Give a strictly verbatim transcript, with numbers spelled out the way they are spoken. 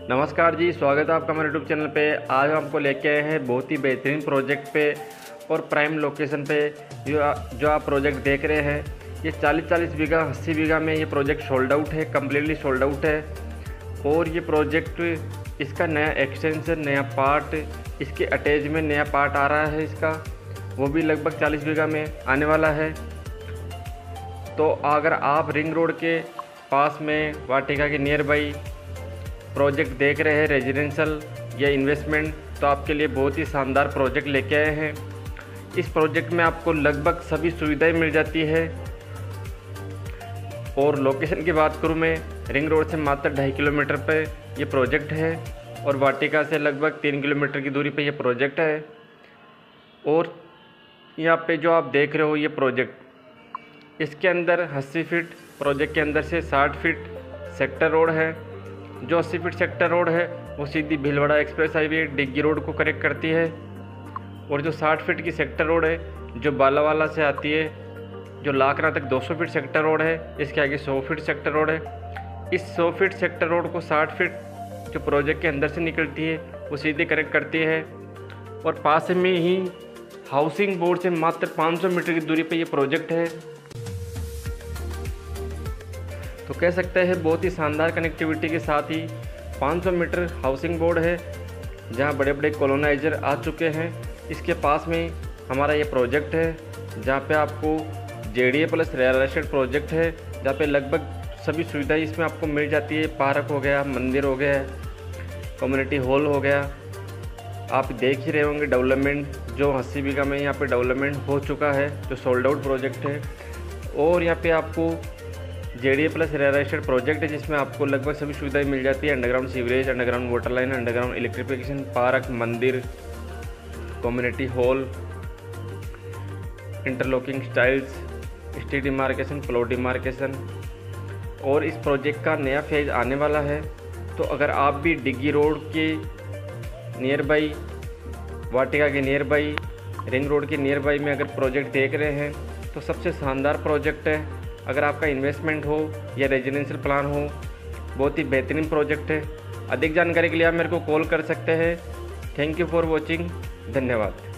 नमस्कार जी, स्वागत है आपका हमारे यूट्यूब चैनल पे। आज हम आपको लेके आए हैं बहुत ही बेहतरीन प्रोजेक्ट पे और प्राइम लोकेशन पे। जो जो आप प्रोजेक्ट देख रहे हैं, ये चालीस चालीस बीघा अस्सी बीघा में ये प्रोजेक्ट सोल्ड आउट है, कम्प्लीटली सोल्ड आउट है। और ये प्रोजेक्ट, इसका नया एक्सटेंशन, नया पार्ट, इसके अटैच में नया पार्ट आ रहा है इसका, वो भी लगभग चालीस बीघा में आने वाला है। तो अगर आप रिंग रोड के पास में वाटिका के नियर बाई प्रोजेक्ट देख रहे हैं, रेजिडेंशियल या इन्वेस्टमेंट, तो आपके लिए बहुत ही शानदार प्रोजेक्ट लेके आए हैं। इस प्रोजेक्ट में आपको लगभग सभी सुविधाएं मिल जाती है। और लोकेशन की बात करूं मैं, रिंग रोड से मात्र ढाई किलोमीटर पे ये प्रोजेक्ट है और वाटिका से लगभग तीन किलोमीटर की दूरी पे ये प्रोजेक्ट है। और यहाँ पे जो आप देख रहे हो ये प्रोजेक्ट, इसके अंदर अस्सी फीट, प्रोजेक्ट के अंदर से साठ फीट सेक्टर रोड है। जो अस्सी फीट सेक्टर रोड है वो सीधी Bhilwara express highway Diggi road को कनेक्ट करती है। और जो साठ फीट की सेक्टर रोड है जो बालावाला से आती है, जो लाखना तक दो सौ फीट सेक्टर रोड है, इसके आगे सौ फीट सेक्टर रोड है। इस सौ फीट सेक्टर रोड को साठ फीट जो प्रोजेक्ट के अंदर से निकलती है वो सीधे कनेक्ट करती है। और पास में ही हाउसिंग बोर्ड से मात्र पाँच सौ मीटर की दूरी पे ये प्रोजेक्ट है। तो कह सकते हैं बहुत ही शानदार कनेक्टिविटी के साथ ही पाँच सौ मीटर हाउसिंग बोर्ड है, जहां बड़े बड़े कॉलोनाइजर आ चुके हैं। इसके पास में हमारा ये प्रोजेक्ट है, जहां पे आपको JDA plus real estate project है, जहां पे लगभग सभी सुविधाएं इसमें आपको मिल जाती है। पार्क हो गया, मंदिर हो गया, कम्युनिटी हॉल हो गया। आप देख ही रहे होंगे डेवलपमेंट, जो अस्सी बीघा में यहाँ पे डेवलपमेंट हो चुका है, जो सोल्ड आउट प्रोजेक्ट है। और यहाँ पे आपको JDA plus real estate project है, जिसमें आपको लगभग सभी सुविधाएं मिल जाती है। Underground sewerage, underground water line, underground electrification, park, मंदिर, community hall, interlocking styles, street demarcation, plot demarcation. और इस प्रोजेक्ट का नया फेज आने वाला है। तो अगर आप भी डिग्गी रोड के नियर बाई, वाटिका के नियर बाई, रिंग रोड के नियर बाई में अगर प्रोजेक्ट देख रहे हैं, तो सबसे शानदार प्रोजेक्ट है। अगर आपका इन्वेस्टमेंट हो या रेजिडेंशियल प्लान हो, बहुत ही बेहतरीन प्रोजेक्ट है। अधिक जानकारी के लिए आप मेरे को कॉल कर सकते हैं। Thank you for watching. धन्यवाद।